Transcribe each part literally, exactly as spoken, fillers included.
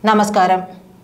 നമസ്കാരം.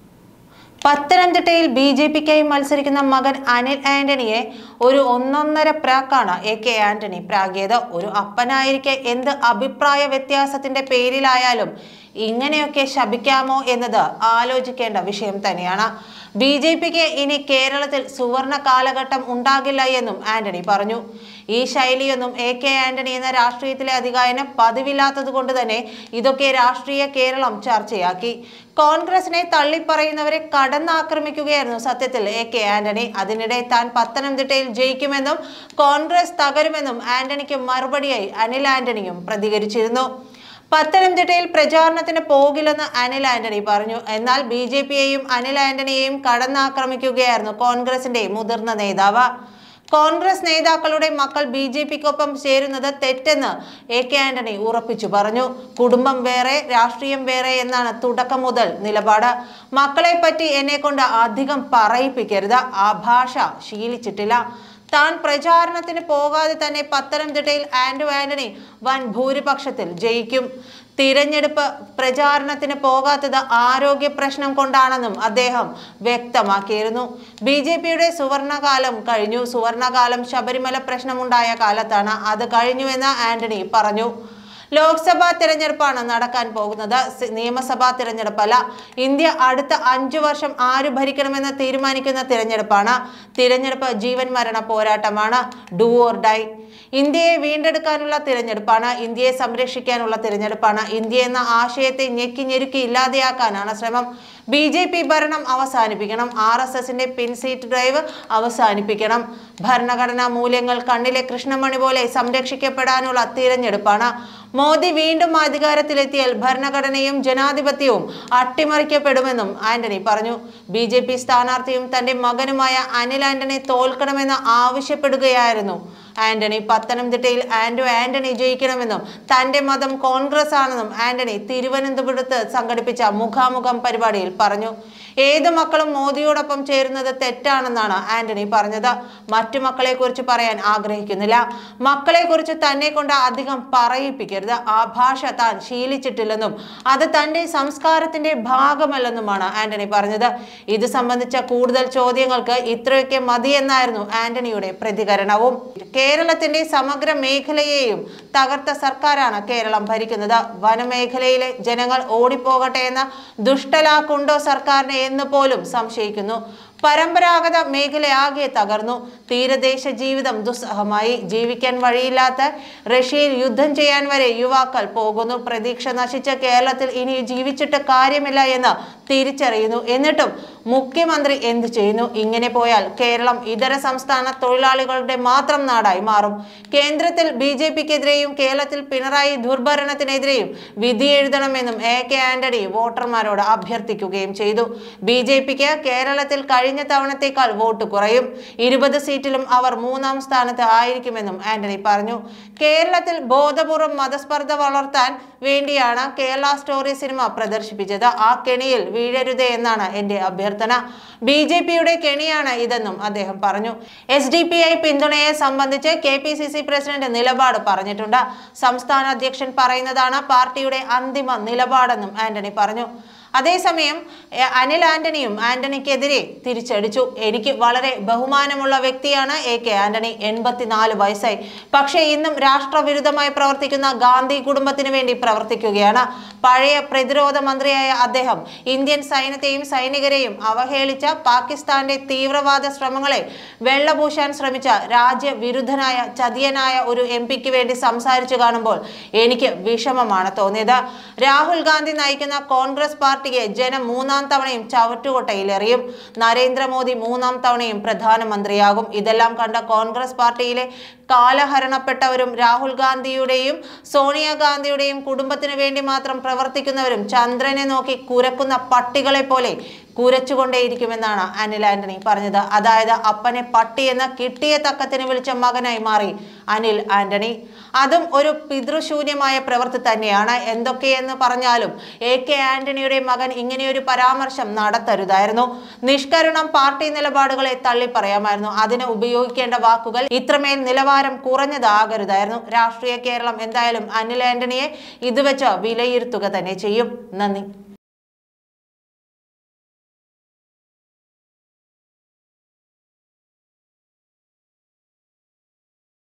പത്തനംതിട്ടയിൽ B J പിക്കായി മത്സരിക്കുന്ന മകൻ അനിൽ ആന്റണിയെ ഒരു ഒന്നൊന്നര പ്രാക്കാണ് എ കെ ആന്റണി പ്രാഗിയത്. ഒരു അപ്പനായിരിക്കെ എന്ത് അഭിപ്രായ വ്യത്യാസത്തിന്റെ പേരിലായാലും ഇങ്ങനെയൊക്കെ ശപിക്കാമോ എന്നത് ആലോചിക്കേണ്ട വിഷയം തന്നെയാണ്. ബി ജെ പിക്ക് ഇനി കേരളത്തിൽ സുവർണ കാലഘട്ടം ഉണ്ടാകില്ല എന്നും ആന്റണി പറഞ്ഞു. ഈ ശൈലിയൊന്നും എ കെ ആന്റണി എന്ന രാഷ്ട്രീയത്തിലെ അധികായന് പതിവില്ലാത്തത് കൊണ്ട് തന്നെ ഇതൊക്കെ രാഷ്ട്രീയ കേരളം ചർച്ചയാക്കി. കോൺഗ്രസിനെ തള്ളിപ്പറയുന്നവരെ കടന്നാക്രമിക്കുകയായിരുന്നു സത്യത്തിൽ എ കെ ആന്റണി. അതിനിടെ താൻ പത്തനംതിട്ടയിൽ ജയിക്കുമെന്നും കോൺഗ്രസ് തകരുമെന്നും ആന്റണിക്ക് മറുപടിയായി അനിൽ ആന്റണിയും പ്രതികരിച്ചിരുന്നു. പത്തനംതിട്ടയിൽ പ്രചാരണത്തിന് പോകില്ലെന്ന് അനിൽ ആന്റണി പറഞ്ഞു. എന്നാൽ ബി ജെ പിയെയും അനിൽ ആന്റണിയെയും കടന്നാക്രമിക്കുകയായിരുന്നു കോൺഗ്രസിന്റെ മുതിർന്ന നേതാവ്. കോൺഗ്രസ് നേതാക്കളുടെ മക്കൾ ബി ജെ പിക്കൊപ്പം ചേരുന്നത് തെറ്റെന്ന് എ കെ ആന്റണി ഉറപ്പിച്ചു പറഞ്ഞു. കുടുംബം വേറെ, രാഷ്ട്രീയം വേറെ എന്നാണ് തുടക്കം മുതൽ നിലപാട്. മക്കളെ പറ്റി എന്നെ കൊണ്ട് അധികം പറയിപ്പിക്കരുത്, ആ ഭാഷ ശീലിച്ചിട്ടില്ല. താൻ പ്രചാരണത്തിന് പോകാതെ തന്നെ പത്തനംതിട്ടയിൽ ആന്റോ ആന്റണി വൻ ഭൂരിപക്ഷത്തിൽ ജയിക്കും. തിരഞ്ഞെടുപ്പ് പ്രചാരണത്തിന് പോകാത്തത് ആരോഗ്യ പ്രശ്നം കൊണ്ടാണെന്നും അദ്ദേഹം വ്യക്തമാക്കിയിരുന്നു. ബി ജെ പിയുടെ സുവർണകാലം കഴിഞ്ഞു. സുവർണകാലം ശബരിമല പ്രശ്നമുണ്ടായ കാലത്താണ്. അത് കഴിഞ്ഞുവെന്ന് ആന്റണി പറഞ്ഞു. ലോക്സഭാ തിരഞ്ഞെടുപ്പാണ് നടക്കാൻ പോകുന്നത്, നിയമസഭാ തിരഞ്ഞെടുപ്പല്ല. ഇന്ത്യ അടുത്ത അഞ്ചു വർഷം ആര് ഭരിക്കണമെന്ന് തീരുമാനിക്കുന്ന തിരഞ്ഞെടുപ്പാണ്. തിരഞ്ഞെടുപ്പ് ജീവൻ മരണ പോരാട്ടമാണ്, ഡു ഓർ ഡൈ. ഇന്ത്യയെ വീണ്ടെടുക്കാനുള്ള തിരഞ്ഞെടുപ്പാണ്, ഇന്ത്യയെ സംരക്ഷിക്കാനുള്ള തിരഞ്ഞെടുപ്പാണ്. ഇന്ത്യ എന്ന ആശയത്തെ ഞെക്കി ഞെരുക്കി ഇല്ലാതെയാക്കാനാണ് ശ്രമം. ബി ജെ പി ഭരണം അവസാനിപ്പിക്കണം. ആർ എസ് എസിന്റെ പിൻസീറ്റ് ഡ്രൈവ് അവസാനിപ്പിക്കണം. ഭരണഘടനാ മൂല്യങ്ങൾ കണ്ണിലെ കൃഷ്ണമണി പോലെ സംരക്ഷിക്കപ്പെടാനുള്ള തിരഞ്ഞെടുപ്പാണ്. മോദി വീണ്ടും അധികാരത്തിലെത്തിയാൽ ഭരണഘടനയും ജനാധിപത്യവും അട്ടിമറിക്കപ്പെടുമെന്നും ആന്റണി പറഞ്ഞു. ബി ജെ പി സ്ഥാനാർത്ഥിയും തന്റെ മകനുമായ അനിൽ ആന്റണി തോൽക്കണമെന്ന് ആവശ്യപ്പെടുകയായിരുന്നു ആന്റണി. പത്തനംതിട്ടയിൽ ആന്റോ ആന്റണി ജയിക്കണമെന്നും തന്റെ മതം കോൺഗ്രസ് ആണെന്നും ആന്റണി തിരുവനന്തപുരത്ത് സംഘടിപ്പിച്ച മുഖാമുഖം പരിപാടിയിൽ പറഞ്ഞു. ഏത് മക്കളും മോദിയോടൊപ്പം ചേരുന്നത് തെറ്റാണെന്നാണ് ആന്റണി പറഞ്ഞത്. മറ്റു മക്കളെ കുറിച്ച് പറയാൻ ആഗ്രഹിക്കുന്നില്ല. മക്കളെ കുറിച്ച് തന്നെ കൊണ്ട് അധികം പറയിപ്പിക്കരുത്, ആ ഭാഷ താൻ ശീലിച്ചിട്ടില്ലെന്നും അത് തന്റെ സംസ്കാരത്തിന്റെ ഭാഗമല്ലെന്നുമാണ് ആന്റണി പറഞ്ഞത്. ഇത് സംബന്ധിച്ച കൂടുതൽ ചോദ്യങ്ങൾക്ക് ഇത്രയൊക്കെ മതിയെന്നായിരുന്നു ആന്റണിയുടെ പ്രതികരണവും. കേരളത്തിന്റെ സമഗ്ര മേഖലയെയും തകർത്ത സർക്കാരാണ് കേരളം ഭരിക്കുന്നത്. വനമേഖലയിലെ ജനങ്ങൾ ഓടിപ്പോകട്ടെ എന്ന ദുഷ്ടലാക്കുണ്ടോ സർക്കാരിനെ എന്ന് പോലും സംശയിക്കുന്നു. പരമ്പരാഗത മേഖലയാകെ തകർന്നു. തീരദേശ ജീവിതം ദുസ്സഹമായി. ജീവിക്കാൻ വഴിയില്ലാത്ത റഷ്യയിൽ യുദ്ധം ചെയ്യാൻ വരെ യുവാക്കൾ പോകുന്നു. പ്രതീക്ഷ നശിച്ച കേരളത്തിൽ ഇനി ജീവിച്ചിട്ട് കാര്യമില്ല എന്ന് തിരിച്ചറിയുന്നു. എന്നിട്ടും മുഖ്യമന്ത്രി എന്തു ചെയ്യുന്നു? ഇങ്ങനെ പോയാൽ കേരളം ഇതര സംസ്ഥാന തൊഴിലാളികളുടെ മാത്രം നാടായി മാറും. കേന്ദ്രത്തിൽ ബി ജെ പിക്കെതിരെയും കേരളത്തിൽ പിണറായി ദുർഭരണത്തിനെതിരെയും വിധി എഴുതണമെന്നും എ കെ ആന്റണി വോട്ടർമാരോട് അഭ്യർത്ഥിക്കുകയും ചെയ്തു. ബി ജെ പിക്ക് കേരളത്തിൽ കഴിഞ്ഞ തവണത്തേക്കാൾ വോട്ട് കുറയും. ഇരുപത് സീറ്റിലും അവർ മൂന്നാം സ്ഥാനത്ത് ആയിരിക്കുമെന്നും ആന്റണി പറഞ്ഞു. കേരളത്തിൽ ബോധപൂർവം മതസ്പർദ്ധ വളർത്താൻ വേണ്ടിയാണ് കേരള സ്റ്റോറി സിനിമ പ്രദർശിപ്പിച്ചത്. ആ കെണിയിൽ വീഴരുതേ എന്നാണ് എന്റെ അഭ്യർത്ഥന. ബി ജെ പിയുടെ കെണിയാണ് ഇതെന്നും അദ്ദേഹം പറഞ്ഞു. എസ് ഡി പി ഐ പിന്തുണയെ സംബന്ധിച്ച് K P C C president നിലപാട് പറഞ്ഞിട്ടുണ്ട്. സംസ്ഥാന അധ്യക്ഷൻ പറയുന്നതാണ് പാർട്ടിയുടെ അന്തിമ നിലപാടെന്നും ആന്റണി പറഞ്ഞു. അതേസമയം അനിൽ ആന്റണിയും ആന്റണിക്കെതിരെ തിരിച്ചടിച്ചു. എനിക്ക് വളരെ ബഹുമാനമുള്ള വ്യക്തിയാണ് എ കെ ആന്റണി. എൺപത്തിനാല് വയസ്സായി. പക്ഷേ ഇന്നും രാഷ്ട്രവിരുദ്ധമായി പ്രവർത്തിക്കുന്ന ഗാന്ധി കുടുംബത്തിന് വേണ്ടി പ്രവർത്തിക്കുകയാണ്. പഴയ പ്രതിരോധ മന്ത്രിയായ അദ്ദേഹം ഇന്ത്യൻ സൈന്യത്തെയും സൈനികരെയും അവഹേളിച്ച പാകിസ്ഥാന്റെ തീവ്രവാദ ശ്രമങ്ങളെ വെള്ളപൂശാൻ ശ്രമിച്ച രാജ്യവിരുദ്ധനായ ചതിയനായ ഒരു എം പിക്ക് വേണ്ടി സംസാരിച്ചു കാണുമ്പോൾ എനിക്ക് വിഷമമാണ് തോന്നിയത്. രാഹുൽ ഗാന്ധി നയിക്കുന്ന കോൺഗ്രസ് പാർട്ടി ജനം മൂന്നാം തവണയും ചവറ്റുകൊട്ടയിലെറിയും. നരേന്ദ്രമോദി മൂന്നാം തവണയും പ്രധാനമന്ത്രിയാകും. ഇതെല്ലാം കണ്ട കോൺഗ്രസ് പാർട്ടിയിലെ കാലഹരണപ്പെട്ടവരും രാഹുൽ ഗാന്ധിയുടെയും സോണിയാഗാന്ധിയുടെയും കുടുംബത്തിന് വേണ്ടി മാത്രം പ്രവർത്തിക്കുന്നവരും ചന്ദ്രനെ നോക്കി കുരക്കുന്ന പട്ടികളെ പോലെ കുരച്ചുകൊണ്ടേയിരിക്കുമെന്നാണ് അനിൽ ആന്റണി പറഞ്ഞത്. അതായത് അപ്പനെ പട്ടി എന്ന കിട്ടിയ തക്കത്തിന് വിളിച്ച മകനായി മാറി അനിൽ ആന്റണി. അതും ഒരു പിതൃശൂന്യമായ പ്രവൃത്തി തന്നെയാണ്. എന്തൊക്കെയെന്ന് പറഞ്ഞാലും എ കെ ആന്റണിയുടെ മകൻ ഇങ്ങനെയൊരു പരാമർശം നടത്തരുതായിരുന്നു. നിഷ്കരുണം പാർട്ടി നിലപാടുകളെ തള്ളിപ്പറയാമായിരുന്നു. അതിന് ഉപയോഗിക്കേണ്ട വാക്കുകൾ ഇത്രമേൽ നിലവാരം കുറഞ്ഞതാകരുതായിരുന്നു. രാഷ്ട്രീയ കേരളം എന്തായാലും അനിൽ ആന്റണിയെ ഇത് വെച്ച് വിലയിരുത്തുക തന്നെ ചെയ്യും. നന്ദി.